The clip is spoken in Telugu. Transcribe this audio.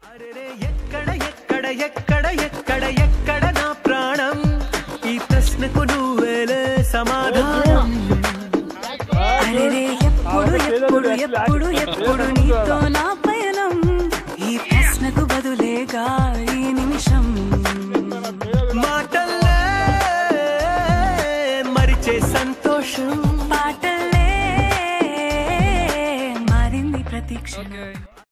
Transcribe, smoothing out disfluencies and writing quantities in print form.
అరెరే ఎక్కడ ఎక్కడ ఎక్కడ ఎక్కడ ఎక్కడ నా ప్రాణం ఈ ప్రశ్నకు నువ్వేలే సమాధానం అరెరే ఎప్పుడు ఎప్పుడు ఎప్పుడు ఎప్పుడు నీతో నా పయనం ఈ ప్రశ్నకు బదులేగా ఈ నిమిషం మాటల్లే మరిచే సంతోషం పాటలే మారింది ప్రతీక్ష